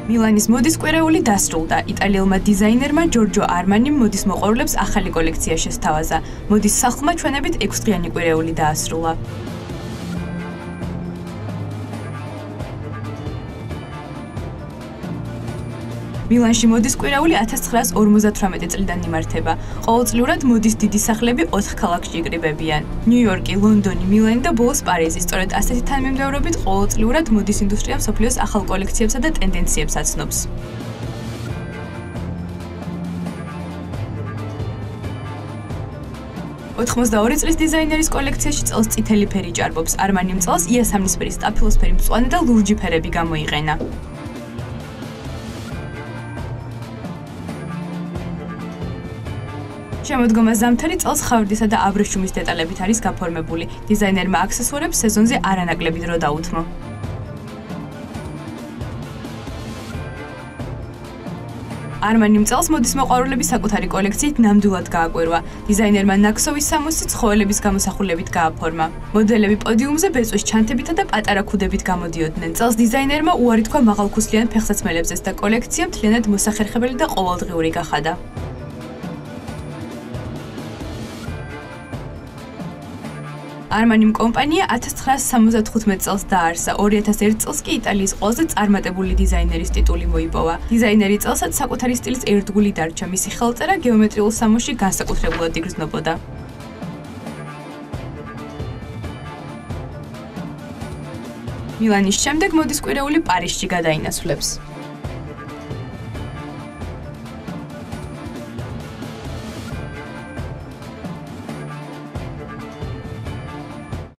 მილანის მოდის კვირეული დასრულდა. იტალიელმა დიზაინერმა ჯორჯო არმანიმ მოდის მოყვარულებს ახალი კოლექცია შესთავაზა. მოდის სახლმა ჩვენებით 6 დღიანი კვირეული დაასრულა. მილანში მოდის კვირეული 1958 წლიდან იმართება. ყოველწლიურად მოდის დიდი სახლები 4 ქალაქში იკრიბებიან. ნიუ-იორკი, ლონდონი, მილანი და ბოლოს პარიზი. სწორედ ასეთი თანმიმდევრობით ყოველწლიურად მოდის ინდუსტრია მსოფლიოს ახალ კოლექციებსა და ტენდენციებს აცნობს. ოთხმოცდაორი წლის დიზაინერის კოლექციაში წელს წითელი ფერი ჭარბობს. არმანიმ წელს იასამნისფერი, სტაფილოსფერი, მწვანე და ლურჯი ფერები გამოიყენა. შემოდგომა ზამთარი წელს ხავერდისა და აბრეშუმის დეტალებით არის გაფორმებული. დიზაინერმა აქსესუარებს სეზონზე არანაკლები დრო დაუთმო. არმანიმ წელს მოდის მოყვარულების საკუთარი კოლექციით ნამდვილად გააკვირვა. დიზაინერმა ნაქსოვის სამოსი ცხოველების გამოსახულებით გააფორმა. მოდელები პოდიუმზე ბეწვის ჩანთებითა და პატარა ქუდებით გამოდიოდნენ. წელს დიზაინერმა უარი თქვა მაღალქუსლიან ფეხსაცმელებზეც და კოლექცია მთლიანად მოსახერხებელი და ყოველდღიური გახადა. არმანიმ კომპანია 1975 წელს დაარსა. 2001 წელს კი იტალიის ყველაზე წარმატებული დიზაინერის ტიტული მოიპოვა. დიზაინერი წელსაც საკუთარი სტილის ერთგული დარჩა. მისი ხელწერა გეომეტრიულ სამოსში განსაკუთრებულად იგრძნობოდა. მილანის შემდეგ მოდის კვირეული პარიზში გადაინაცვლებს.